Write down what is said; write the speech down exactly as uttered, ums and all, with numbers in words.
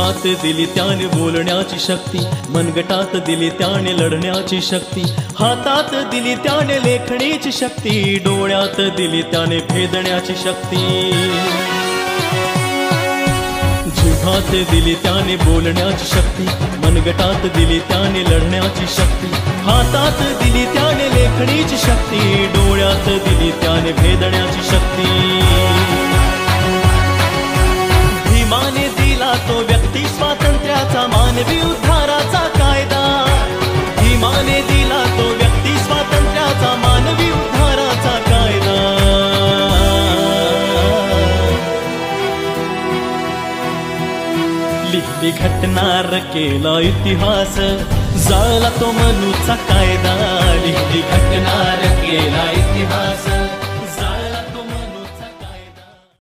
जिव्हात दिली त्याने बोलण्याची शक्ती, मनगटात दिली त्याने लढण्याची शक्ती, हातात दिली त्याने लेखणीची शक्ती, डोळ्यात दिली त्याने भेदण्याची शक्ती। जिव्हात दिली त्याने बोलण्याची शक्ती, मनगटात दिली त्याने लढण्याची शक्ती, हातात दिली त्याने लेखणीची शक्ती, डोळ्यात दिली त्याने भेदण्याची शक्ती। भीमाने दिला तो व्यक्ती स्वातंत्र्याचा, मानवी उद्धाराचा कायदा। भीमाने दिला तो व्यक्ती स्वातंत्र्याचा, मानवी उद्धाराचा कायदा। लिहिली घटना केला इतिहास, जाळला तो मनूचा कायदा। लिहिली घटना केला इतिहास।